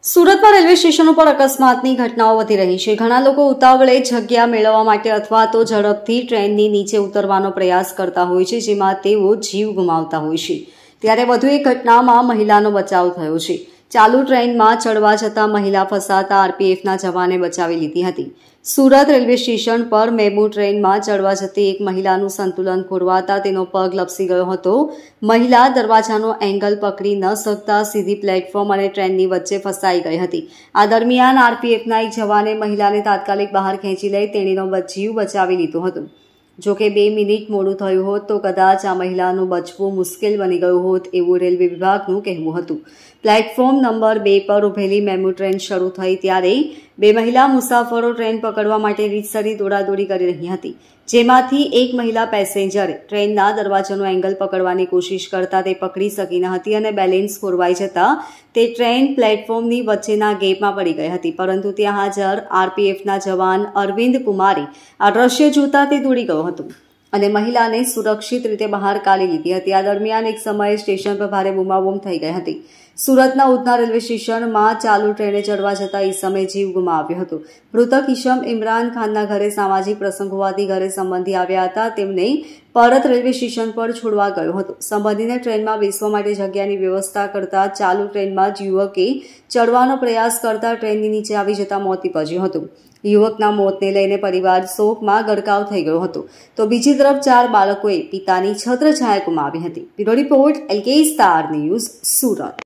સુરતમાં રેલવે સ્ટેશનો પર અકસ્માતની ઘટનાઓ વધી રહી છે। ઘણા લોકો ઉતાવળે જગ્યા મેળવવા માટે અથવા તો ઝડપથી ટ્રેનની નીચે ઉતરવાનો પ્રયાસ કરતા હોય છે, જેમાં તેઓ જીવ ગુમાવતા હોય છે। ત્યારે વધુ એક ઘટનામાં મહિલાનો બચાવ થયો છે। ચાલુ ટ્રેનમાં ચડવા જતા મહિલા ફસાતા આરપીએફના જવાને બચાવી લીધી હતી। સુરત રેલવે સ્ટેશન પર મેમુ ટ્રેનમાં ચડવા જતી એક મહિલાનું સંતુલન ખોરવાતા તેનો પગ લપસી ગયો હતો। મહિલા દરવાજાનો એંગલ પકડી ન શકતા સીધી પ્લેટફોર્મ અને ટ્રેનની વચ્ચે ફસાઈ ગઈ હતી। આ દરમિયાન આરપીએફના એક જવાને મહિલાને તાત્કાલિક બહાર ખેંચી લઈ તેણીનો જીવ બચાવી લીધો હતો। જોકે 2 મિનિટ મોડું થયું હોત તો કદાચ આ મહિલાનું બચવું મુશ્કેલ બની ગયું હોત એવું રેલવે વિભાગનું કહેવું હતું। પ્લેટફોર્મ નંબર 2 પર ઉભેલી મેમુ ટ્રેન શરૂ થઈ ત્યારે 2 મહિલા મુસાફરો ટ્રેન પકડવા માટે રીતસરી દોડાદોડી કરી રહી હતી, જેમાંથી એક મહિલા પેસેન્જરે ટ્રેનના દરવાજાનો એંગલ પકડવાની કોશિશ કરતા તે પકડી શકી ન હતી અને બેલેન્સ ખોરવાઈ જતા તે ટ્રેન પ્લેટફોર્મની વચ્ચેના ગેપમાં પડી ગઈ હતી। પરંતુ ત્યાં હાજર આરપીએફના જવાન અરવિંદ કુમારે આ દ્રશ્ય જોતા તે દોડી ગયો હતો અને મહિલાને સુરક્ષિત રીતે બહાર કાઢી લીધી હતી। આ દરમિયાન એક સમયે સ્ટેશન પર ભારે બૂમાબૂમ થઈ ગઈ હતી। સુરતના ઉધના રેલવે સ્ટેશનમાં ચાલુ ટ્રેને ચડવા જતા ઈસમે જીવ ગુમાવ્યો હતો। મૃતક ઈસમ ઇમરાન ખાનના ઘરે સામાજિક પ્રસંગ હોવાથી ઘરે સંબંધી આવ્યા હતા, તેમને પરત રેલવે સ્ટેશન પર છોડવા ગયો હતો। સંબંધીને ટ્રેનમાં બેસવા માટે જગ્યાની વ્યવસ્થા કરતા ચાલુ ટ્રેનમાં જ યુવકે ચડવાનો પ્રયાસ કરતા ટ્રેનની નીચે આવી જતા મોત નીપજ્યું હતું। યુવકના મોતને લઈને પરિવાર શોકમાં ગરકાવ થઈ ગયો હતો, તો બીજી તરફ 4 બાળકોએ પિતાની છત્રછાયા ગુમાવી હતી। Bureau report LK star news, Surat.